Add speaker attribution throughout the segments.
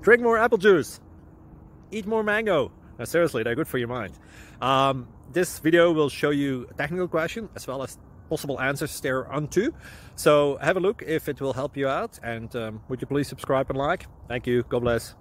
Speaker 1: Drink more apple juice. Eat more mango. No, seriously, they're good for your mind. This video will show you a technical question as well as possible answers thereunto. So have a look if it will help you out, and would you please subscribe and like? Thank you. God bless.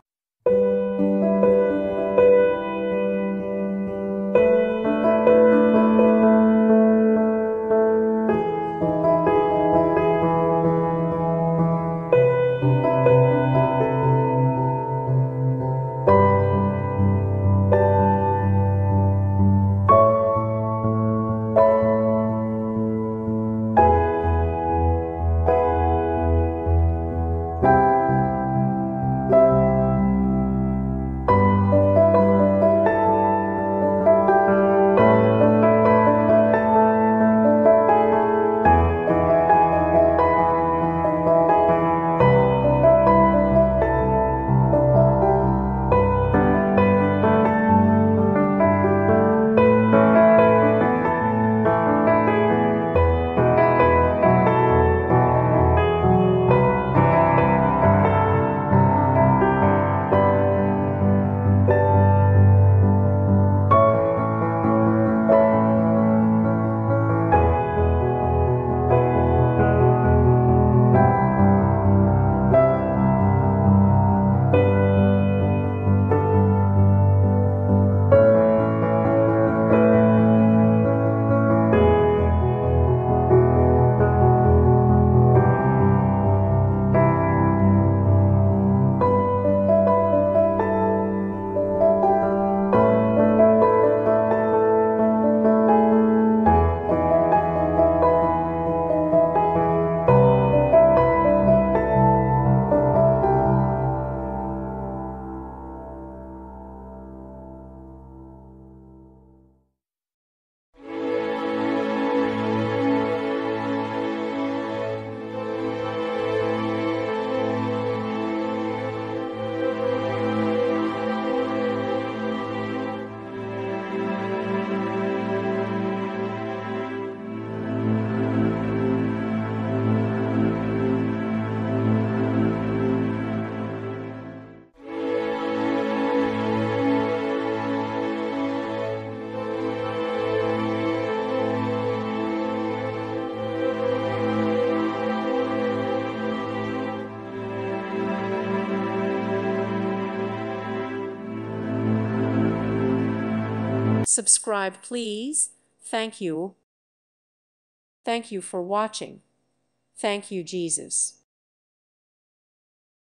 Speaker 2: Subscribe, please. Thank you. Thank you for watching. Thank you, Jesus.